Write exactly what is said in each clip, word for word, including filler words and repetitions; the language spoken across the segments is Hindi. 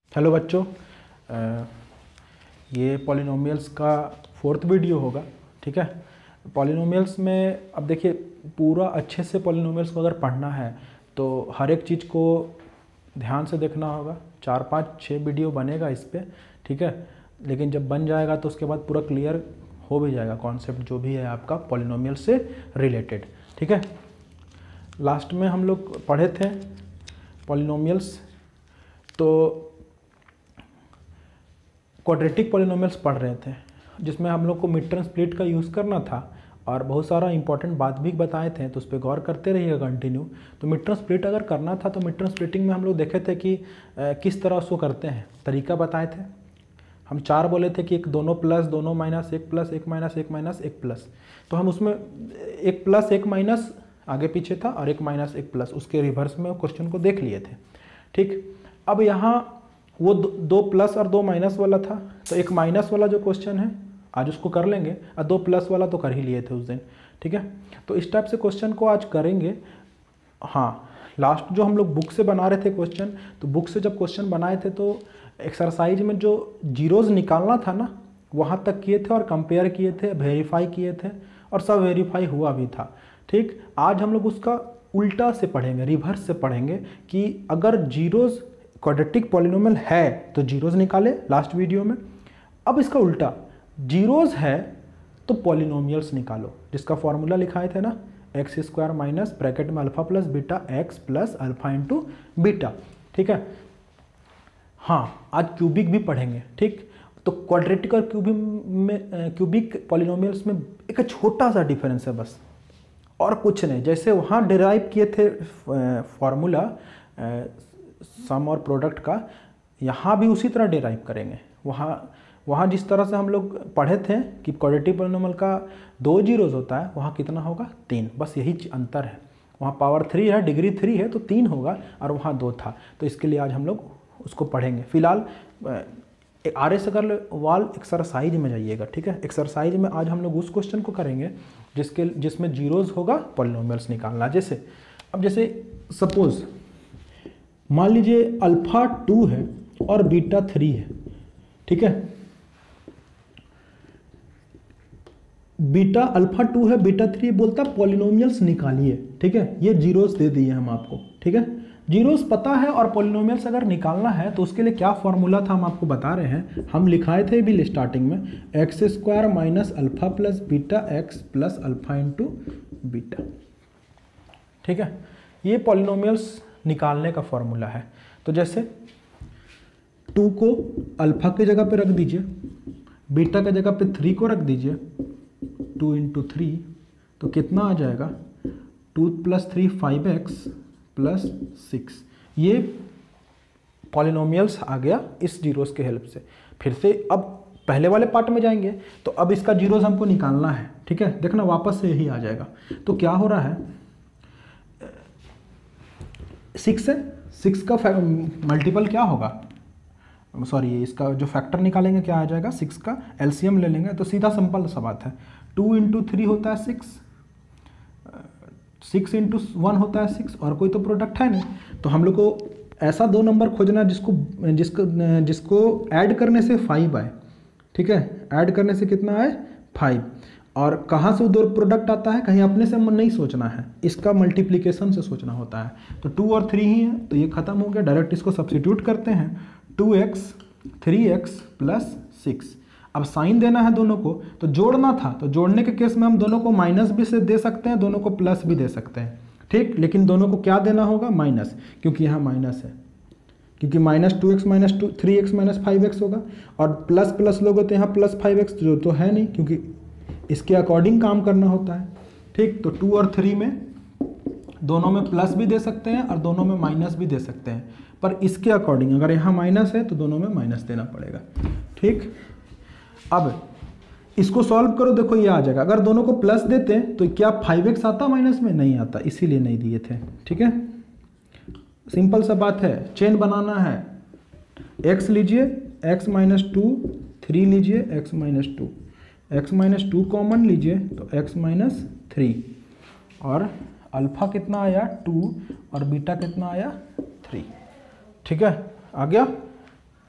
हेलो बच्चों, अ, ये पॉलिनोमियल्स का फोर्थ वीडियो होगा। ठीक है, पॉलिनोमियल्स में अब देखिए पूरा अच्छे से पॉलिनोमियल्स को अगर पढ़ना है तो हर एक चीज़ को ध्यान से देखना होगा। चार पाँच छः वीडियो बनेगा इस पर, ठीक है। लेकिन जब बन जाएगा तो उसके बाद पूरा क्लियर हो भी जाएगा कॉन्सेप्ट जो भी है आपका पॉलिनोमियल से रिलेटेड। ठीक है, लास्ट में हम लोग पढ़े थे पॉलिनोमियल्स, तो क्वाड्रेटिक पॉलिनोमियल्स पढ़ रहे थे जिसमें हम लोग को मिड टर्म स्प्लिट का यूज़ करना था और बहुत सारा इंपॉर्टेंट बात भी बताए थे, तो उस पर गौर करते रहिएगा कंटिन्यू। तो मिड टर्म स्प्लिट अगर करना था तो मिड टर्म स्प्लिटिंग में हम लोग देखे थे कि आ, किस तरह उसको करते हैं, तरीका बताए थे। हम चार बोले थे कि एक दोनों प्लस, दोनों माइनस, एक प्लस, एक माइनस, एक माइनस, एक प्लस। तो हम उसमें एक प्लस एक माइनस आगे पीछे था और एक माइनस एक प्लस, उसके रिवर्स में क्वेश्चन को देख लिए थे। ठीक, अब यहाँ वो दो, दो प्लस और दो माइनस वाला था, तो एक माइनस वाला जो क्वेश्चन है आज उसको कर लेंगे और दो प्लस वाला तो कर ही लिए थे उस दिन। ठीक है, तो इस टाइप से क्वेश्चन को आज करेंगे। हाँ, लास्ट जो हम लोग बुक से बना रहे थे क्वेश्चन, तो बुक से जब क्वेश्चन बनाए थे तो एक्सरसाइज में जो जीरोज़ निकालना था ना वहाँ तक किए थे और कंपेयर किए थे, वेरीफाई किए थे और सब वेरीफाई हुआ भी था। ठीक, आज हम लोग उसका उल्टा से पढ़ेंगे, रिवर्स से पढ़ेंगे कि अगर जीरोज़ क्वाड्रेटिक पॉलिनोमियल है तो जीरोज़ निकाले लास्ट वीडियो में। अब इसका उल्टा, जीरोज़ है तो पॉलिनोमियल्स निकालो, जिसका फॉर्मूला लिखाए थे ना, एक्स स्क्वायर माइनस ब्रैकेट में alpha plus beta x plus alpha into beta. ठीक है, हाँ आज क्यूबिक भी पढ़ेंगे। ठीक, तो क्वाड्रेटिक और क्यूबिक में क्यूबिक पॉलिनोमियल्स में एक छोटा सा डिफरेंस है बस, और कुछ नहीं। जैसे वहाँ डिराइव किए थे फॉर्मूला सम और प्रोडक्ट का, यहाँ भी उसी तरह डिराइव करेंगे। वहाँ वहाँ जिस तरह से हम लोग पढ़े थे कि क्वाड्रेटिक पॉलिनोमियल का दो जीरोज़ होता है, वहाँ कितना होगा, तीन। बस यही अंतर है, वहाँ पावर थ्री है, डिग्री थ्री है तो तीन होगा, और वहाँ दो था। तो इसके लिए आज हम लोग उसको पढ़ेंगे। फिलहाल आर एस अगर वाल एक्सरसाइज में जाइएगा। ठीक है, एक्सरसाइज में आज हम लोग उस क्वेश्चन को करेंगे जिसके जिसमें जीरोज़ होगा, पॉलिनोमियल्स निकालना। जैसे अब जैसे सपोज मान लीजिए अल्फा टू है और बीटा थ्री है। ठीक है, बीटा अल्फा टू है, बीटा थ्री, बोलता पॉलिनोमियल्स निकालिए। ठीक है, ये जीरोस दे दिए हम आपको। ठीक है, जीरोस पता है और पॉलिनोमियल्स अगर निकालना है तो उसके लिए क्या फॉर्मूला था हम आपको बता रहे हैं। हम लिखाए थे भी स्टार्टिंग में, x square minus alpha plus beta x plus alpha into beta. ठीक है, ये पॉलिनोमियल्स निकालने का फॉर्मूला है। तो जैसे टू को अल्फा के जगह पे रख दीजिए, बीटा के जगह पे थ्री को रख दीजिए, टू इंटू थ्री तो कितना आ जाएगा, two plus three five x plus six. ये पॉलिनोमियल्स आ गया इस जीरोस के हेल्प से। फिर से अब पहले वाले पार्ट में जाएंगे, तो अब इसका जीरोस हमको निकालना है। ठीक है, देखना वापस से यही आ जाएगा। तो क्या हो रहा है, सिक्स है, सिक्स का मल्टीपल क्या होगा, सॉरी इसका जो फैक्टर निकालेंगे क्या आ जाएगा, सिक्स का एलसीएम ले लेंगे। तो सीधा सिंपल सा बात है, टू इंटू थ्री होता है सिक्स, सिक्स इंटू वन होता है सिक्स, और कोई तो प्रोडक्ट है नहीं। तो हम लोग को ऐसा दो नंबर खोजना जिसको जिसको जिसको ऐड करने से फाइव आए। ठीक है, ऐड करने से कितना आए, फाइव। और कहाँ से दो प्रोडक्ट आता है, कहीं अपने से नहीं सोचना है, इसका मल्टीप्लिकेशन से सोचना होता है। तो टू और थ्री ही है तो ये खत्म हो गया, डायरेक्ट इसको सब्स्टिट्यूट करते हैं, two x three x plus six. अब साइन देना है दोनों को, तो जोड़ना था, तो जोड़ने के केस में हम दोनों को माइनस भी से दे सकते हैं, दोनों को प्लस भी दे सकते हैं। ठीक, लेकिन दोनों को क्या देना होगा, माइनस, क्योंकि यहाँ माइनस है, क्योंकि minus two x minus two three x minus five x होगा, और प्लस प्लस लोगे तो यहाँ प्लस फाइव एक्स जो तो है नहीं, क्योंकि इसके अकॉर्डिंग काम करना होता है। ठीक, तो टू और थ्री में दोनों में प्लस भी दे सकते हैं और दोनों में माइनस भी दे सकते हैं, पर इसके अकॉर्डिंग अगर यहाँ माइनस है तो दोनों में माइनस देना पड़ेगा। ठीक, अब इसको सॉल्व करो, देखो ये आ जाएगा। अगर दोनों को प्लस देते हैं तो क्या फाइव एक्स आता माइनस में, नहीं आता, इसीलिए नहीं दिए थे। ठीक है, सिंपल सा बात है। चेन बनाना है, एक्स लीजिए, एक्स माइनस टू, थ्री लीजिए, x minus two, x minus two common लीजिए तो एक्स माइनस थ्री, और अल्फा कितना आया, टू, और बीटा कितना आया, थ्री। ठीक है, आ गया।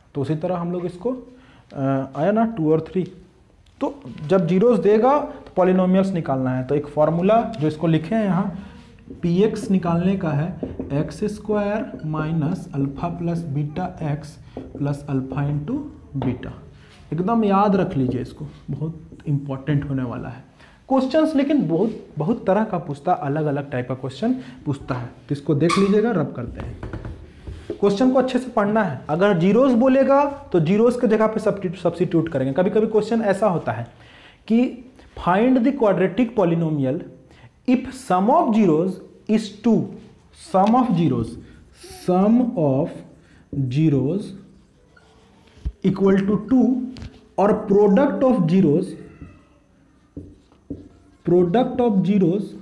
तो उसी तरह हम लोग इसको आया ना टू और थ्री, तो जब जीरोस देगा तो पॉलिनोमियल्स निकालना है। तो एक फॉर्मूला जो इसको लिखे हैं यहाँ, पी एक्स निकालने का है x square minus alpha plus beta x plus alpha into beta. एकदम याद रख लीजिए इसको, बहुत इंपॉर्टेंट होने वाला है। क्वेश्चंस लेकिन बहुत बहुत तरह का पूछता, अलग अलग टाइप का क्वेश्चन पूछता है, तो इसको देख लीजिएगा। रब करते हैं, क्वेश्चन को अच्छे से पढ़ना है। अगर जीरोस बोलेगा तो जीरोस के जगह पे सब्स्टिट्यूट करेंगे। कभी कभी क्वेश्चन ऐसा होता है कि find the quadratic polynomial if sum of zeros is two, sum of zeros, sum of zeros equal to two, और product of zeros, product of zeros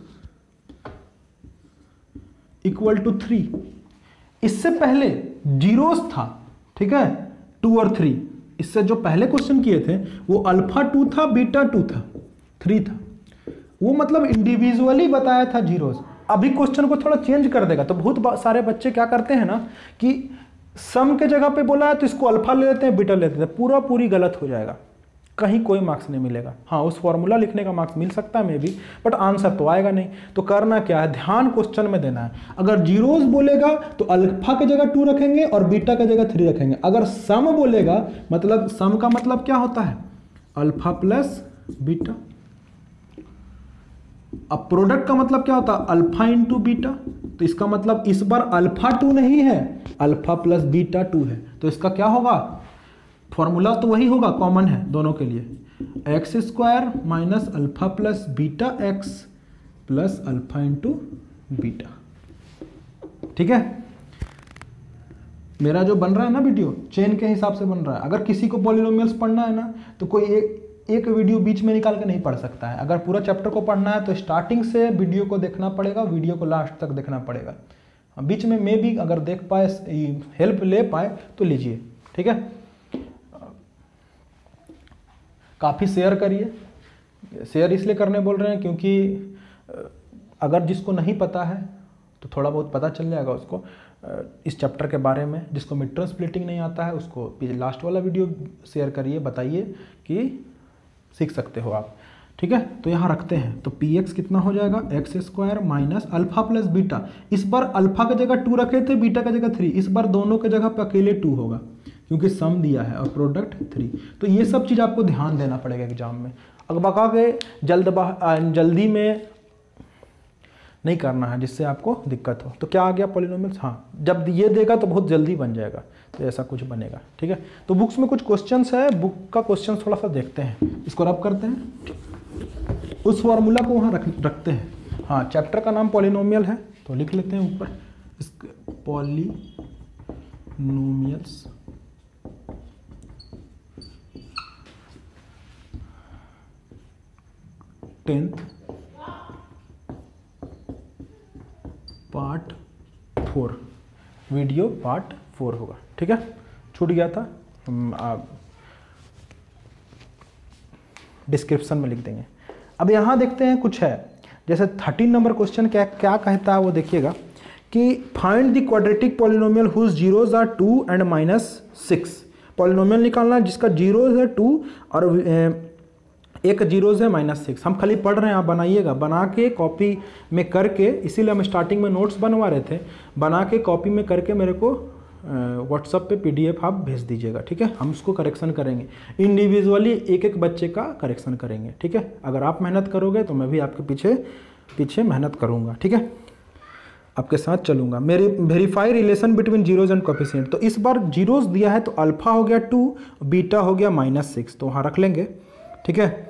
equal to three. इससे पहले जीरोस था, ठीक है, टू और थ्री। इससे जो पहले क्वेश्चन किए थे वो अल्फा टू था, बीटा टू था, थ्री था, वो मतलब इंडिविजुअली बताया था जीरोस। अभी क्वेश्चन को थोड़ा चेंज कर देगा। तो बहुत सारे बच्चे क्या करते हैं ना कि सम के जगह पे बोला है तो इसको अल्फा ले लेते हैं, बीटा ले लेते हैं, पूरा पूरी गलत हो जाएगा, कहीं कोई मार्क्स नहीं मिलेगा। हाँ, उस फॉर्मूला लिखने का मार्क्स मिल सकता है मे बी, बट आंसर तो आएगा नहीं। तो करना क्या है, ध्यान क्वेश्चन में देना है। अगर जीरोस बोलेगा तो अल्फा की जगह टू रखेंगे और बीटा की जगह थ्री रखेंगे। अगर सम बोलेगा, मतलब सम का मतलब क्या होता है, अल्फा प्लस बीटा। अब प्रोडक्ट का मतलब क्या होता है, अल्फा इंटू बीटा। तो इसका मतलब इस बार अल्फा टू नहीं है, अल्फा प्लस बीटा टू है। तो इसका क्या होगा, फॉर्मूला तो वही होगा, कॉमन है दोनों के लिए, x square minus alpha plus beta x plus alpha into beta. ठीक है, मेरा जो बन रहा है ना वीडियो, चेन के हिसाब से बन रहा है। अगर किसी को पॉलिनोमियल्स पढ़ना है ना तो कोई एक एक वीडियो बीच में निकाल के नहीं पढ़ सकता है। अगर पूरा चैप्टर को पढ़ना है तो स्टार्टिंग से वीडियो को देखना पड़ेगा, वीडियो को लास्ट तक देखना पड़ेगा। बीच में मैं भी अगर देख पाए, हेल्प ले पाए तो लीजिए, ठीक है। काफ़ी शेयर करिए, शेयर इसलिए करने बोल रहे हैं क्योंकि अगर जिसको नहीं पता है तो थोड़ा बहुत पता चल जाएगा उसको इस चैप्टर के बारे में। जिसको मिड टर्म स्प्लिटिंग नहीं आता है उसको लास्ट वाला वीडियो शेयर करिए, बताइए कि सीख सकते हो आप, ठीक है। तो यहाँ रखते हैं, तो पी एक्स कितना हो जाएगा, x square minus alpha plus beta. इस बार अल्फा की जगह टू रखे थे, बीटा की जगह थ्री। इस बार दोनों के जगह पे अकेले टू होगा क्योंकि सम दिया है और प्रोडक्ट थ्री। तो ये सब चीज़ आपको ध्यान देना पड़ेगा एग्जाम में। अगर बका के जल्द जल्दी में नहीं करना है जिससे आपको दिक्कत हो। तो क्या आ गया पॉलिनोमियल्स, हाँ, जब ये देगा तो बहुत जल्दी बन जाएगा, तो ऐसा कुछ बनेगा, ठीक है। तो बुक्स में कुछ क्वेश्चंस है, बुक का क्वेश्चन थोड़ा सा देखते हैं, इसको रब करते हैं, उस फॉर्मूला को वहाँ रख रखते हैं। हाँ, चैप्टर का नाम पॉलिनोमियल है तो लिख लेते हैं ऊपर, polynomials. Tenth part four, video part four होगा, ठीक है। छूट गया था, हम आप डिस्क्रिप्शन में लिख देंगे। अब यहाँ देखते हैं कुछ है, जैसे थर्टीन नंबर क्वेश्चन क्या क्या कहता है वो देखिएगा कि find the quadratic polynomial whose zeros are two and minus six. Polynomial निकालना जिसका जीरोज है टू और एक जीरोज है माइनस सिक्स। हम खाली पढ़ रहे हैं, आप बनाइएगा, बना के कॉपी में करके, इसीलिए हम स्टार्टिंग में नोट्स बनवा रहे थे, बना के कॉपी में करके मेरे को व्हाट्सएप पे पीडीएफ आप भेज दीजिएगा, ठीक है। हम उसको करेक्शन करेंगे, इंडिविजुअली एक एक बच्चे का करेक्शन करेंगे, ठीक है। अगर आप मेहनत करोगे तो मैं भी आपके पीछे पीछे मेहनत करूँगा, ठीक है, आपके साथ चलूँगा। मेरे verify relation between zeros and coefficient. तो इस बार जीरोज दिया है तो अल्फा हो गया टू, बीटा हो गया माइनस सिक्स, तो वहाँ रख लेंगे, ठीक है।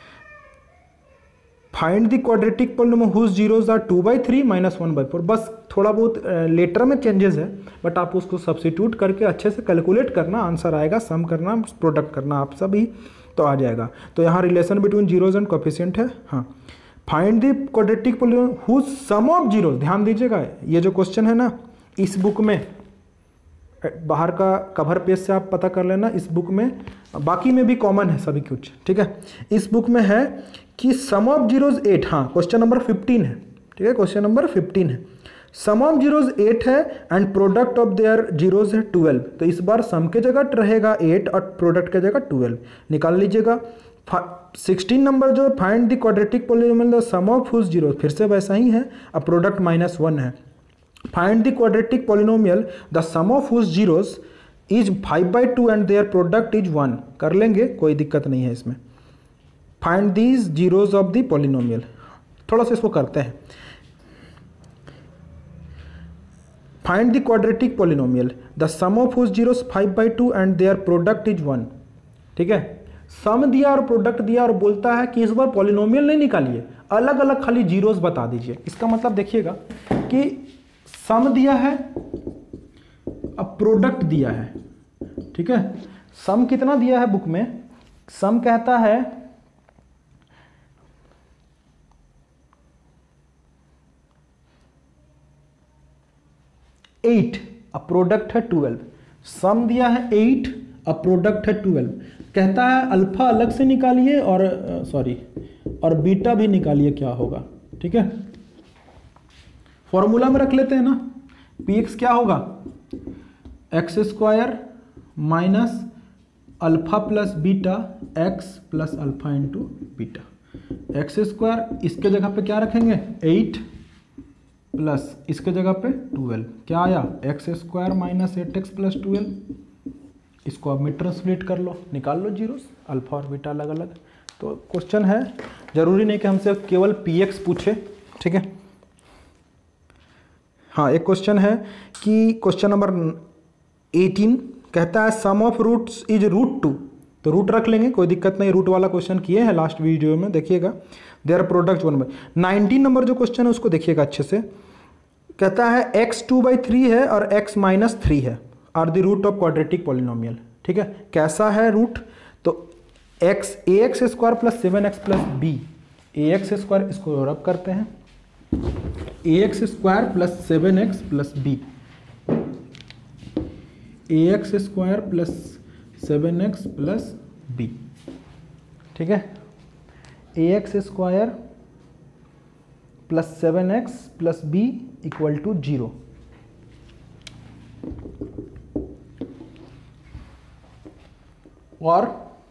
Find the quadratic polynomial whose zeros are two by three minus one by four. बस थोड़ा बहुत लेटर में चेंजेस है, बट आप उसको सब्स्टिट्यूट करके अच्छे से कैलकुलेट करना, आंसर आएगा, सम करना, प्रोडक्ट करना, आप सभी तो आ जाएगा। तो यहाँ relation between zeros and coefficient है। हाँ, find the quadratic polynomial whose sum of zeros. ध्यान दीजिएगा, ये जो क्वेश्चन है ना, इस बुक में बाहर का कवर पेज से आप पता कर लेना, इस बुक में, बाकी में भी कॉमन है सभी कुछ, ठीक है। इस बुक में है कि सम ऑफ जीरोज एट, हाँ, क्वेश्चन नंबर फिफ्टीन है, ठीक है, क्वेश्चन नंबर फिफ्टीन है। सम ऑफ जीरोज एट है and product of their zeros है ट्वेल्व, तो इस बार सम के जगह रहेगा एट और प्रोडक्ट के जगह ट्वेल्व। निकाल लीजिएगा। सिक्सटीन नंबर जो find the quadratic polynomial the sum of whose zero, फिर से वैसा ही है, अब प्रोडक्ट माइनस वन है। Find the quadratic polynomial the sum of whose zeros is five by two and their product is one, कर लेंगे, कोई दिक्कत नहीं है इसमें। Find these zeros of the polynomial, थोड़ा सा इसको करते हैं। Find the quadratic polynomial the sum of whose zeros five by two and their product is one. ठीक है, सम दिया और प्रोडक्ट दिया और बोलता है कि इस बार पॉलिनोमियल नहीं निकालिए, अलग अलग खाली जीरोज बता दीजिए। इसका मतलब देखिएगा कि सम दिया है, अब प्रोडक्ट दिया है। ठीक है, सम कितना दिया है बुक में, सम कहता है एट, अब प्रोडक्ट है ट्वेल्व। सम दिया है एट, अब प्रोडक्ट है ट्वेल्व। कहता है अल्फा अलग से निकालिए और सॉरी और बीटा भी निकालिए, क्या होगा। ठीक है, फॉर्मूला में रख लेते हैं ना, पी एक्स क्या होगा, x square minus alpha plus beta x plus alpha into beta. X square इसके जगह पे क्या रखेंगे, एट प्लस इसके जगह पे ट्वेल्व, क्या आया, x square minus eight x plus twelve. इसको अब मिड टर्म स्प्लिट कर लो, निकाल लो जीरोस, अल्फा और बीटा अलग अलग। तो क्वेश्चन है, जरूरी नहीं कि हमसे केवल पी एक्स पूछे। ठीक है, हाँ एक क्वेश्चन है कि क्वेश्चन नंबर एटीन कहता है sum of roots is root two, तो रूट रख लेंगे, कोई दिक्कत नहीं, रूट वाला क्वेश्चन किए हैं लास्ट वीडियो में, देखिएगा। Their product one by nineteen number जो क्वेश्चन है उसको देखिएगा अच्छे से। कहता है एक्स टू बाई थ्री है और एक्स माइनस थ्री है, are the root of quadratic polynomial. ठीक है, कैसा है रूट, तो x a x square plus seven x plus b, a x square इसको रब करते हैं, a x square plus seven x plus b, a x square plus seven x plus b. ठीक है, a x square plus seven x plus b equal to zero. और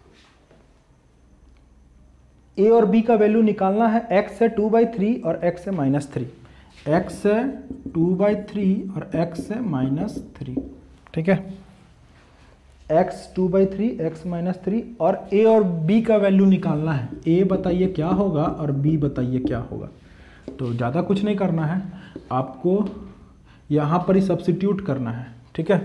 ए और बी का वैल्यू निकालना है, एक्स है टू बाई थ्री और एक्स है माइनस थ्री, एक्स है टू बाई थ्री और एक्स है माइनस थ्री। ठीक है, x two by three x minus three, और ए और बी का वैल्यू निकालना है। ए बताइए क्या होगा और बी बताइए क्या होगा। तो ज़्यादा कुछ नहीं करना है, आपको यहाँ पर ही सब्स्टिट्यूट करना है। ठीक है,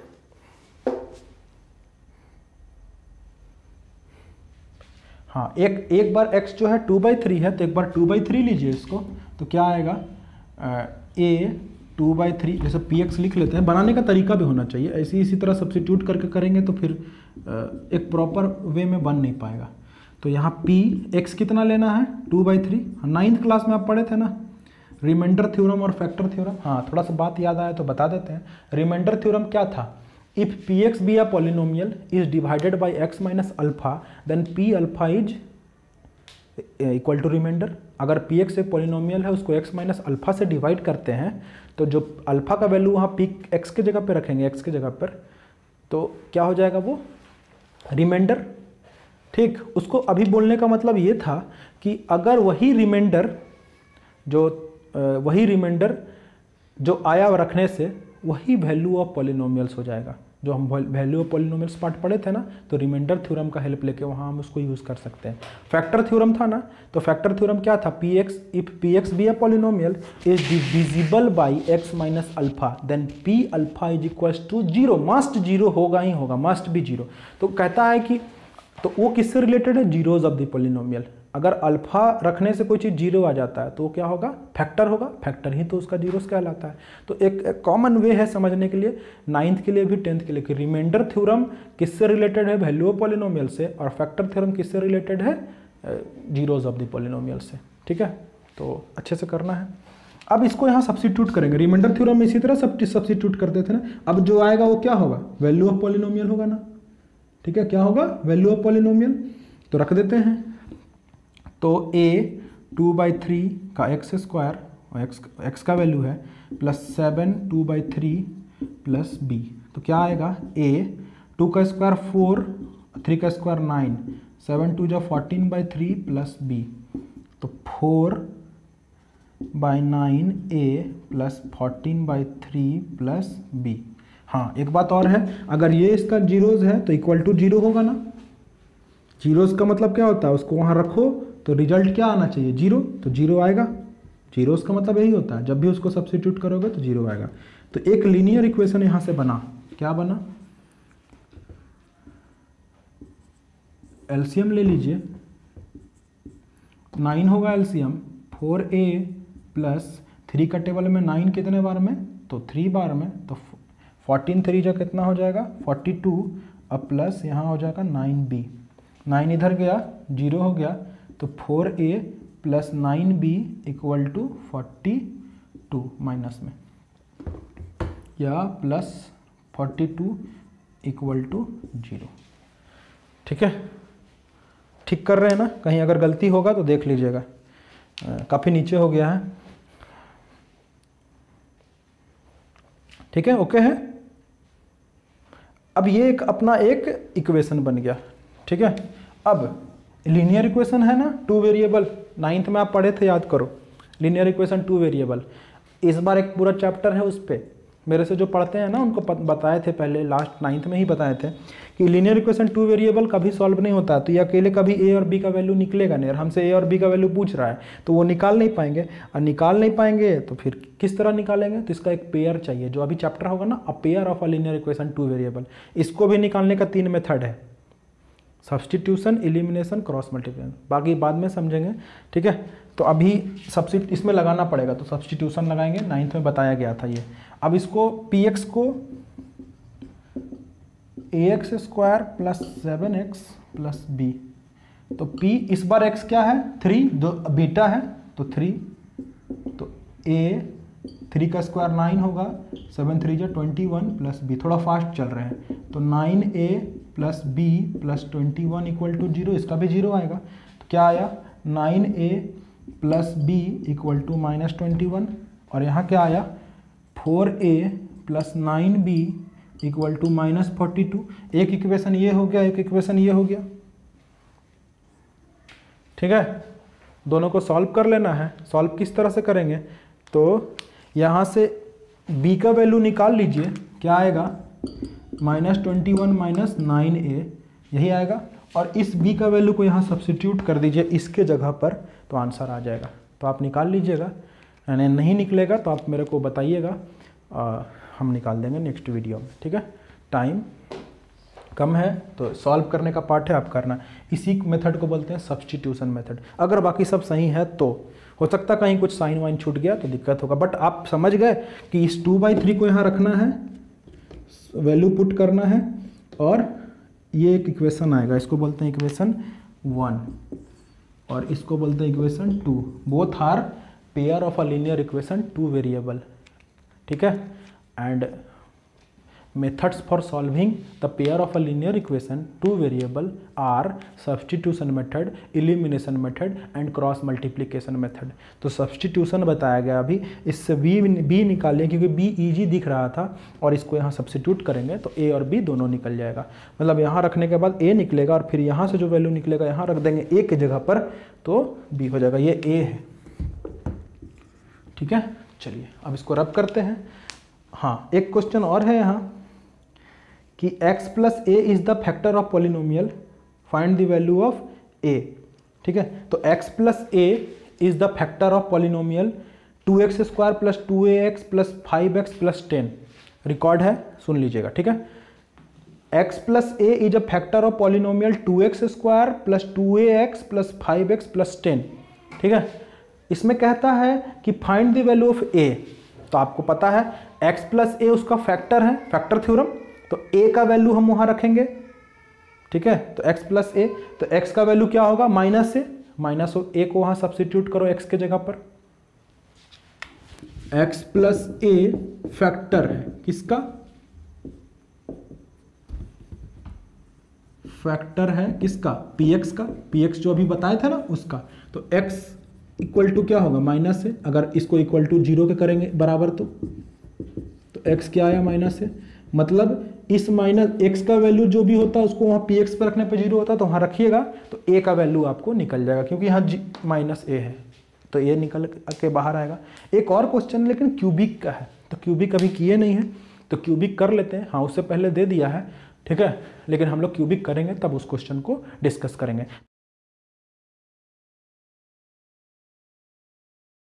हाँ एक एक बार x जो है टू बाई थ्री है, तो एक बार टू बाई थ्री लीजिए इसको, तो क्या आएगा, ए टू बाई थ्री, जैसे पी एक्स लिख लेते हैं, बनाने का तरीका भी होना चाहिए, ऐसी इसी तरह सब्स्टिट्यूट करके करेंगे तो फिर एक प्रॉपर वे में बन नहीं पाएगा। तो यहाँ पी एक्स कितना लेना है, two by three, ninth class में आप पढ़े थे ना, रिमाइंडर थ्योरम और फैक्टर थ्योरम। हाँ थोड़ा सा बात याद आया तो बता देते हैं। रिमाइंडर थ्योरम क्या था, if p x be a polynomial is divided by x minus alpha then p alpha is equal to remainder. अगर पी एक्स एक पॉलिनोमियल है, उसको एक्स माइनस अल्फा से डिवाइड करते हैं, तो जो अल्फा का वैल्यू वहाँ पी एक्स के जगह पे रखेंगे, एक्स के जगह पर, तो क्या हो जाएगा वो रिमाइंडर। ठीक, उसको अभी बोलने का मतलब ये था कि अगर वही रिमाइंडर जो वही रिमाइंडर जो आया रखने से वही वैल्यू ऑफ पॉलिनोमियल्स हो जाएगा। जो हम वैल्यू ऑफ पॉलिनोमियल्स पार्ट पढ़े थे ना, तो रिमाइंडर थ्योरम का हेल्प लेके वहाँ हम उसको यूज़ कर सकते हैं। फैक्टर थ्योरम था ना, तो फैक्टर थ्योरम क्या था, p x if p x be a polynomial is divisible by x minus alpha then p alpha is equals to zero, must zero होगा ही होगा, मस्ट भी जीरो। तो कहता है कि तो वो किससे रिलेटेड है, जीरोज ऑफ द पॉलिनोमियल। अगर अल्फा रखने से कोई चीज़ जीरो आ जाता है तो वो क्या होगा, फैक्टर होगा, फैक्टर ही तो उसका जीरोस कहलाता है। तो एक कॉमन वे है समझने के लिए, नाइन्थ के लिए भी टेंथ के लिए, कि रिमाइंडर थ्योरम किससे रिलेटेड है, वैल्यू ऑफ पॉलिनोमियल से, और फैक्टर थ्योरम किससे रिलेटेड है, जीरोज ऑफ द पॉलिनोमियल से। ठीक है, तो अच्छे से करना है। अब इसको यहाँ सब्स्टिट्यूट करेंगे, रिमाइंडर थ्योरम में इसी तरह सब सब्स्टिट्यूट करते थे ना। अब जो आएगा वो क्या होगा, वैल्यू ऑफ पॉलिनोमियल होगा ना। ठीक है, क्या होगा, वैल्यू ऑफ पॉलिनोमियल। तो रख देते हैं, तो a टू बाई थ्री का एक्स स्क्वायर और एक्स एक्स का वैल्यू है plus seven two by three plus b. तो क्या आएगा, ए टू का स्क्वायर फोर, थ्री का स्क्वायर नाइन, सेवन टू जो fourteen by three plus b. तो four by nine a plus fourteen by three plus b. हाँ एक बात और है, अगर ये इसका जीरोज है तो इक्वल टू जीरो होगा ना। जीरोज का मतलब क्या होता है, उसको वहाँ रखो तो रिजल्ट क्या आना चाहिए, जीरो, तो जीरो आएगा। जीरोज का मतलब यही होता है, जब भी उसको सब्स्टिट्यूट करोगे तो जीरो आएगा। तो एक लीनियर इक्वेशन यहाँ से बना, क्या बना, एलसीएम ले लीजिए, नाइन होगा LCM, four a plus three का टेबल में नाइन कितने बार में, तो थ्री बार में, तो फोर्टीन थ्री जो कितना हो जाएगा फोर्टी टू, अब प्लस यहाँ हो जाएगा नाइन बी, नाइन इधर गया जीरो हो गया, तो four a plus nine b equal to forty two minus में, या plus forty two equal to zero. ठीक है, ठीक कर रहे हैं ना, कहीं अगर गलती होगा तो देख लीजिएगा, काफ़ी नीचे हो गया है। ठीक है, ओके है। अब ये एक अपना एक इक्वेशन बन गया। ठीक है, अब लीनियर इक्वेशन है ना, टू वेरिएबल, नाइन्थ में आप पढ़े थे, याद करो, लीनियर इक्वेशन टू वेरिएबल। इस बार एक पूरा चैप्टर है उस पर, मेरे से जो पढ़ते हैं ना उनको बताए थे पहले, लास्ट नाइन्थ में ही बताए थे कि लीनियर इक्वेशन टू वेरिएबल कभी सॉल्व नहीं होता। तो ये अकेले कभी ए और बी का वैल्यू निकलेगा नहीं, और हमसे ए और बी का वैल्यू पूछ रहा है तो वो निकाल नहीं पाएंगे, और निकाल नहीं पाएंगे तो फिर किस तरह निकालेंगे, तो इसका एक पेयर चाहिए, जो अभी चैप्टर होगा ना, a pair of a linear equation two variable. इसको भी निकालने का तीन मेथड है, सब्स्टिट्यूशन, एलिमिनेशन, क्रॉस मल्टीप्लिकेशन, बाकी बाद में समझेंगे। ठीक है, तो अभी सब्स्टिट इसमें लगाना पड़ेगा, तो सब्स्टिट्यूशन लगाएंगे, नाइन्थ में बताया गया था ये। अब इसको पी एक्स को a x square plus seven x plus b, तो p इस बार x क्या है, थ्री, दो बीटा है तो थ्री, तो a थ्री का स्क्वायर नाइन होगा, सेवन थ्री जो ट्वेंटी वन प्लस बी, थोड़ा फास्ट चल रहे हैं, तो nine a plus b plus twenty one equal to zero, इसका भी जीरो आएगा। तो क्या आया, nine a plus b equal to minus twenty one, और यहाँ क्या आया, four a plus nine b equal to minus forty two. एक इक्वेशन ये हो गया, एक इक्वेशन ये हो गया। ठीक है, दोनों को सॉल्व कर लेना है। सॉल्व किस तरह से करेंगे, तो यहाँ से b का वैल्यू निकाल लीजिए, क्या आएगा, minus twenty one minus nine a, यही आएगा, और इस b का वैल्यू को यहाँ सब्स्टिट्यूट कर दीजिए इसके जगह पर, तो आंसर आ जाएगा। तो आप निकाल लीजिएगा, यानी नहीं निकलेगा तो आप मेरे को बताइएगा, हम निकाल देंगे नेक्स्ट वीडियो में। ठीक है, टाइम कम है तो सॉल्व करने का पार्ट है, आप करना। इसी मेथड को बोलते हैं सब्स्टिट्यूशन मेथड। अगर बाकी सब सही है तो हो सकता कहीं कुछ साइन वाइन छूट गया तो दिक्कत होगा, बट आप समझ गए कि इस टू बाई थ्री को यहाँ रखना है, वैल्यू पुट करना है, और ये एक इक्वेशन आएगा, इसको बोलते हैं इक्वेशन वन, और इसको बोलते हैं equation two. Both are pair of a linear equation two variable. ठीक है, and methods for solving the pair of a linear equation two variable are substitution method, elimination method and cross multiplication method। तो substitution बताया गया अभी, इससे b b निकालिए क्योंकि b इजी दिख रहा था, और इसको यहाँ सब्स्टिट्यूट करेंगे तो a और b दोनों निकल जाएगा। मतलब यहाँ रखने के बाद a निकलेगा, और फिर यहाँ से जो वैल्यू निकलेगा यहाँ रख देंगे a की जगह पर, तो b हो जाएगा, ये a है। ठीक है, चलिए अब इसको रब करते हैं। हाँ, एक क्वेश्चन और है यहाँ कि x plus a is the factor of polynomial, find the value of a। ठीक है, तो x plus a is the factor of polynomial two x square plus two a x plus five x plus ten. Record है, सुन लीजिएगा। ठीक है, x plus a is a factor of polynomial two x square plus two a x plus five x plus ten. ठीक है, इसमें कहता है कि find the value of a, तो आपको पता है x प्लस ए उसका फैक्टर है, फैक्टर थ्योरम, तो a का वैल्यू हम वहां रखेंगे। ठीक है, तो x प्लस ए, तो x का वैल्यू क्या होगा, माइनस से, माइनस a को वहां सब्स्टिट्यूट करो x के जगह पर। x प्लस ए फैक्टर है किसका, फैक्टर है किसका, px का, px जो अभी बताए थे ना उसका। तो x इक्वल टू क्या होगा, माइनस है। अगर इसको इक्वल टू जीरो के करेंगे बराबर तो तो x क्या आया, माइनस है। मतलब इस माइनस एक्स का वैल्यू जो भी होता है उसको वहाँ पी एक्स पर रखने पे जीरो होता है, तो वहाँ रखिएगा तो a का वैल्यू आपको निकल जाएगा, क्योंकि यहाँ माइनस ए है तो ये निकल के बाहर आएगा। एक और क्वेश्चन लेकिन क्यूबिक का है, तो क्यूबिक कभी किए नहीं है तो क्यूबिक कर लेते हैं। हाँ, उससे पहले दे दिया है, ठीक है, लेकिन हम लोग क्यूबिक करेंगे तब उस क्वेश्चन को डिस्कस करेंगे।